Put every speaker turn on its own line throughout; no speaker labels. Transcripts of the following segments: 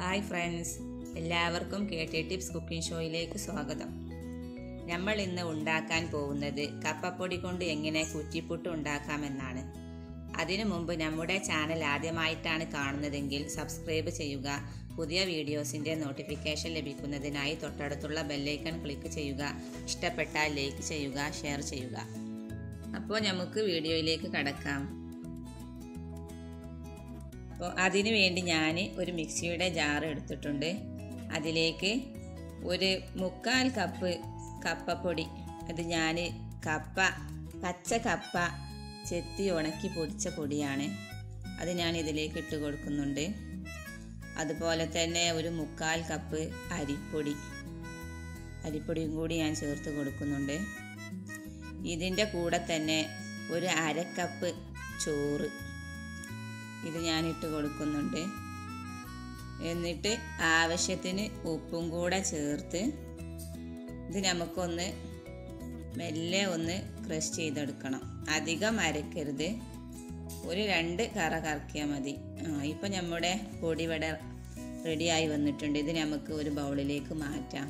Hi friends, എല്ലാവർക്കും KT tips cooking ഷോയിലേക്ക് സ്വാഗതം. നമ്മൾ ഇന്ന് ഉണ്ടാക്കാൻ പോകുന്നത് കപ്പപ്പൊടി കൊണ്ട് എങ്ങനെ കുറ്റിപ്പുട്ട് ഉണ്ടാക്കാമെന്നാണ്. അതിനു മുമ്പ് നമ്മുടെ ചാനൽ ആദ്യമായിട്ടാണ് കാണുന്നതെങ്കിൽ സബ്സ്ക്രൈബ് ചെയ്യുക. പുതിയ വീഡിയോസിൻ്റെ നോട്ടിഫിക്കേഷൻ ലഭിക്കുന്നതിനായി തൊട്ടടുത്തുള്ള ബെല്ലൈക്കൺ ക്ലിക്ക് ചെയ്യുക. ഇഷ്ടപ്പെട്ടാൽ ലൈക്ക് ചെയ്യുക, ഷെയർ ചെയ്യുക. അപ്പോൾ നമുക്ക് വീഡിയോയിലേക്ക് കടക്കാം. അപ്പോൾ അതിനു വേണ്ടി ഞാൻ ഒരു മിക്സിയുടെ ജാർ എടുത്തിട്ടുണ്ട്. അതിലേക്ക് ഒരു 1/4 കപ്പ് കപ്പപ്പൊടി, അത് ഞാൻ പച്ച കപ്പ ചെത്തി ഉണക്കി പൊടിച്ച പൊടിയാണ്, അത് ഞാൻ ഇതിലേക്ക് ഇട്ട് കൊടുക്കുന്നുണ്ട്. അതുപോലെ തന്നെ ഒരു 1/4 കപ്പ് അരിപ്പൊടിയും കൂടി ഞാൻ ചേർത്ത് കൊടുക്കുന്നുണ്ട്. ഇതിൻ്റെ കൂടെ തന്നെ ഒരു 1/2 കപ്പ് ചോറ് ഇത് ഞാൻ ഇട്ട് കൊടുക്കുന്നുണ്ട്. എന്നിട്ട് ആവശ്യത്തിന് ഉപ്പും കൂടെ ചേർത്ത് ഇത് നമുക്കൊന്ന് മെല്ലെ ഒന്ന് ക്രഷ് ചെയ്തെടുക്കണം. അധികം അരക്കരുത്, ഒരു 2 കറ കറക്കിയാൽ മതി. ഇപ്പം നമ്മുടെ പൊടി ഇവിടെ റെഡിയായി വന്നിട്ടുണ്ട്. ഇത് നമുക്ക് ഒരു ബൗളിലേക്ക് മാറ്റാം.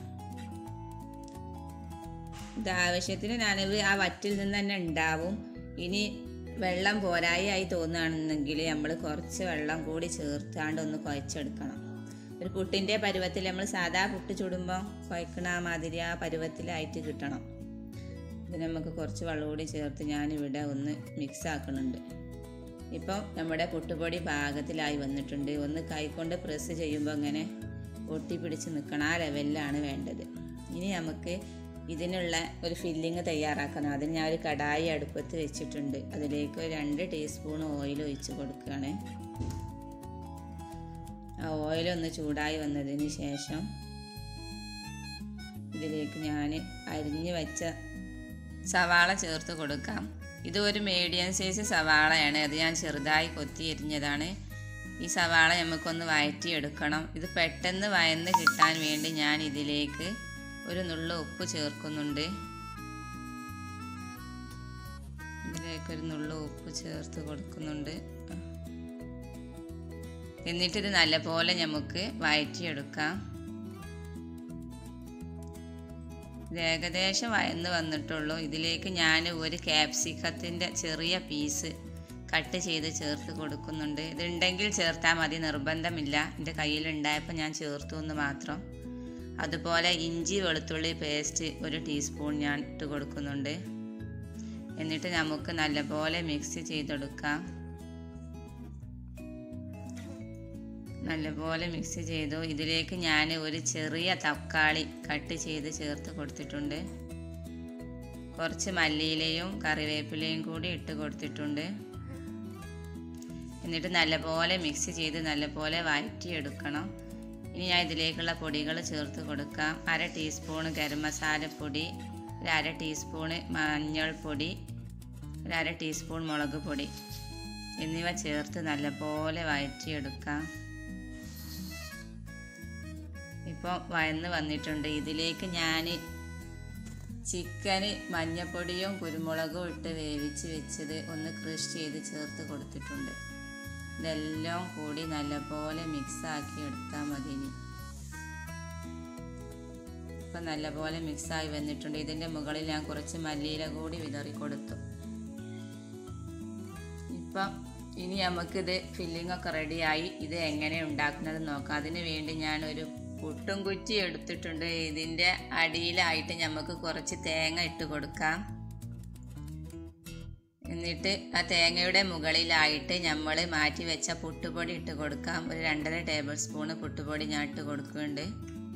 ഇത് ആവശ്യത്തിന് നനവ് ആ വറ്റിൽ നിന്ന് തന്നെ ഉണ്ടാവും. ഇനി വെള്ളം പോരായി തോന്നുകയാണെന്നെങ്കിൽ നമ്മൾ കുറച്ച് വെള്ളം കൂടി ചേർത്താണ്ട് ഒന്ന് കുഴച്ചെടുക്കണം. ഒരു പുട്ടിൻ്റെ പരുവത്തിൽ, നമ്മൾ സാധാ പുട്ട് ചുടുമ്പോൾ കുഴക്കണ ആ മാതിരി ആ പരുവത്തിലായിട്ട് കിട്ടണം. ഇത് നമുക്ക് കുറച്ച് വെള്ളം കൂടി ചേർത്ത് ഞാനിവിടെ ഒന്ന് മിക്സ് ആക്കുന്നുണ്ട്. ഇപ്പം നമ്മുടെ പുട്ടുപൊടി പാകത്തിലായി വന്നിട്ടുണ്ട്. ഒന്ന് കൈകൊണ്ട് പ്രസ് ചെയ്യുമ്പോൾ ഇങ്ങനെ ഒട്ടിപ്പിടിച്ച് നിൽക്കണം, ആ ലെവലിലാണ് വേണ്ടത്. ഇനി നമുക്ക് ഇതിനുള്ള ഒരു ഫില്ലിങ് തയ്യാറാക്കണം. അതിന് ഞാൻ ഒരു കടായി അടുപ്പത്ത് വെച്ചിട്ടുണ്ട്. അതിലേക്ക് 2 ടീസ്പൂൺ ഓയിൽ ഒഴിച്ച് കൊടുക്കുകയാണ്. ആ ഓയിലൊന്ന് ചൂടായി വന്നതിന് ശേഷം ഇതിലേക്ക് ഞാൻ അരിഞ്ഞ് വെച്ച സവാള ചേർത്ത് കൊടുക്കാം. ഇത് ഒരു മീഡിയം സൈസ് സവാളയാണ്, അത് ഞാൻ ചെറുതായി കൊത്തി എരിഞ്ഞതാണ്. ഈ സവാള നമുക്കൊന്ന് വഴറ്റിയെടുക്കണം. ഇത് പെട്ടെന്ന് വഴന്ന് കിട്ടാൻ വേണ്ടി ഞാൻ ഇതിലേക്ക് ഒരു നുള്ളു ഉപ്പ് ചേർക്കുന്നുണ്ട്. ഇതിലേക്കൊരു നുള്ളു ഉപ്പ് ചേർത്ത് കൊടുക്കുന്നുണ്ട്. എന്നിട്ടിത് നല്ലപോലെ നമുക്ക് വഴറ്റിയെടുക്കാം. ഇത് ഏകദേശം വഴന്ന് വന്നിട്ടുള്ളൂ. ഇതിലേക്ക് ഞാൻ ഒരു ക്യാപ്സിക്കത്തിൻ്റെ ചെറിയ പീസ് കട്ട് ചെയ്ത് ചേർത്ത് കൊടുക്കുന്നുണ്ട്. ഇതുണ്ടെങ്കിൽ ചേർത്താൽ മതി, നിർബന്ധമില്ല. എൻ്റെ കയ്യിലുണ്ടായപ്പോൾ ഞാൻ ചേർത്തു എന്ന് മാത്രം. അതുപോലെ ഇഞ്ചി വെളുത്തുള്ളി പേസ്റ്റ് 1 ടീസ്പൂൺ ഞാൻ ഇട്ട് കൊടുക്കുന്നുണ്ട്. എന്നിട്ട് നമുക്ക് നല്ലപോലെ മിക്സ് ചെയ്തെടുക്കാം. നല്ലപോലെ മിക്സ് ചെയ്തു. ഇതിലേക്ക് ഞാൻ ഒരു ചെറിയ തക്കാളി കട്ട് ചെയ്ത് ചേർത്ത് കൊടുത്തിട്ടുണ്ട്. കുറച്ച് മല്ലിയിലയും കറിവേപ്പിലയും കൂടി ഇട്ട് കൊടുത്തിട്ടുണ്ട്. എന്നിട്ട് നല്ലപോലെ മിക്സ് ചെയ്ത് നല്ലപോലെ വഴറ്റിയെടുക്കണം. ഇനി ഞാൻ ഇതിലേക്കുള്ള പൊടികൾ ചേർത്ത് കൊടുക്കാം. 1/2 ടീസ്പൂൺ ഗരം മസാലപ്പൊടി, 1/2 ടീസ്പൂൺ മഞ്ഞൾപ്പൊടി, 1/2 ടീസ്പൂൺ മുളക് പൊടി എന്നിവ ചേർത്ത് നല്ലപോലെ വഴറ്റിയെടുക്കാം. ഇപ്പോൾ വഴന്ന് വന്നിട്ടുണ്ട്. ഇതിലേക്ക് ഞാൻ ചിക്കന് മഞ്ഞൾപ്പൊടിയും കുരുമുളകും ഇട്ട് വേവിച്ച് വെച്ചത് ഒന്ന് ക്രഷ് ചെയ്ത് ചേർത്ത് കൊടുത്തിട്ടുണ്ട്. ഇതെല്ലാം കൂടി നല്ലപോലെ മിക്സാക്കി എടുത്താൽ മതി. ഇപ്പം നല്ലപോലെ മിക്സായി വന്നിട്ടുണ്ട്. ഇതിൻ്റെ മുകളിൽ ഞാൻ കുറച്ച് മല്ലിയില കൂടി വിതറി കൊടുത്തു. ഇനി നമുക്കിത് ഫില്ലിംഗ് ഒക്കെ റെഡിയായി. ഇത് എങ്ങനെ ഉണ്ടാക്കുന്നത് നോക്കാം. അതിന് വേണ്ടി ഞാനൊരു പുട്ടും കുറ്റി എടുത്തിട്ടുണ്ട്. ഇതിൻ്റെ അടിയിലായിട്ട് നമുക്ക് കുറച്ച് തേങ്ങ ഇട്ട് കൊടുക്കാം. എന്നിട്ട് ആ തേങ്ങയുടെ മുകളിലായിട്ട് നമ്മൾ മാറ്റി വെച്ച പുട്ടുപൊടി ഇട്ട് കൊടുക്കാം. ഒരു 2.5 ടേബിൾ സ്പൂണ് പുട്ടുപൊടി ഞാൻ ഇട്ട് കൊടുക്കുന്നുണ്ട്.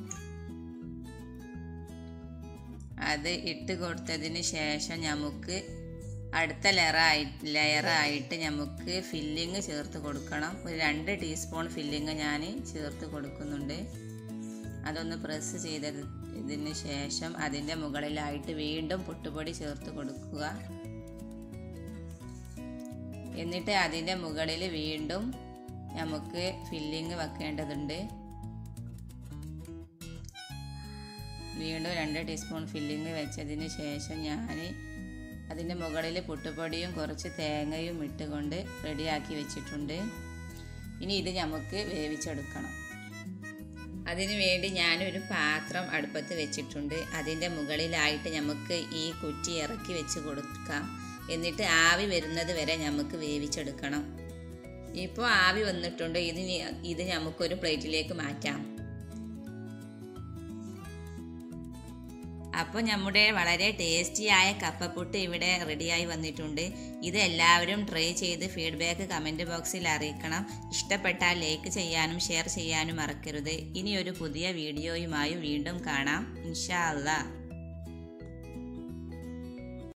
അത് ഇട്ട് കൊടുത്തതിന് ശേഷം നമുക്ക് അടുത്ത ലെയറായിട്ട് നമുക്ക് ഫില്ലിങ് ചേർത്ത് കൊടുക്കണം. ഒരു 2 ടീസ്പൂൺ ഫില്ലിങ് ഞാൻ ചേർത്ത് കൊടുക്കുന്നുണ്ട്. അതൊന്ന് പ്രസ് ചെയ്തതിന് ശേഷം അതിൻ്റെ മുകളിലായിട്ട് വീണ്ടും പുട്ടുപൊടി ചേർത്ത് കൊടുക്കുക. എന്നിട്ട് അതിൻ്റെ മുകളിൽ വീണ്ടും നമുക്ക് ഫില്ലിങ് വെക്കേണ്ടതുണ്ട്. വീണ്ടും 2 ടീസ്പൂൺ ഫില്ലിങ് വെച്ചതിന് ശേഷം ഞാൻ അതിൻ്റെ മുകളിൽ പുട്ടുപൊടിയും കുറച്ച് തേങ്ങയും ഇട്ടുകൊണ്ട് റെഡിയാക്കി വെച്ചിട്ടുണ്ട്. ഇനി ഇത് നമുക്ക് വേവിച്ചെടുക്കണം. അതിനു വേണ്ടി ഞാനൊരു പാത്രം അടുപ്പത്ത് വെച്ചിട്ടുണ്ട്. അതിൻ്റെ മുകളിലായിട്ട് നമുക്ക് ഈ കുറ്റി ഇറക്കി വെച്ച് കൊടുക്കാം. എന്നിട്ട് ആവി വരുന്നത് വരെ നമുക്ക് വേവിച്ചെടുക്കണം. ഇപ്പോൾ ആവി വന്നിട്ടുണ്ട്. ഇത് നമുക്കൊരു പ്ലേറ്റിലേക്ക് മാറ്റാം. അപ്പോൾ നമ്മുടെ വളരെ ടേസ്റ്റിയായ കപ്പപ്പുട്ട് ഇവിടെ റെഡിയായി വന്നിട്ടുണ്ട്. ഇത് എല്ലാവരും ട്രൈ ചെയ്ത് ഫീഡ്ബാക്ക് കമൻറ്റ് ബോക്സിൽ അറിയിക്കണം. ഇഷ്ടപ്പെട്ടാൽ ലൈക്ക് ചെയ്യാനും ഷെയർ ചെയ്യാനും മറക്കരുത്. ഇനി ഒരു പുതിയ വീഡിയോയുമായി വീണ്ടും കാണാം. ഇൻഷാ അല്ലാഹ്.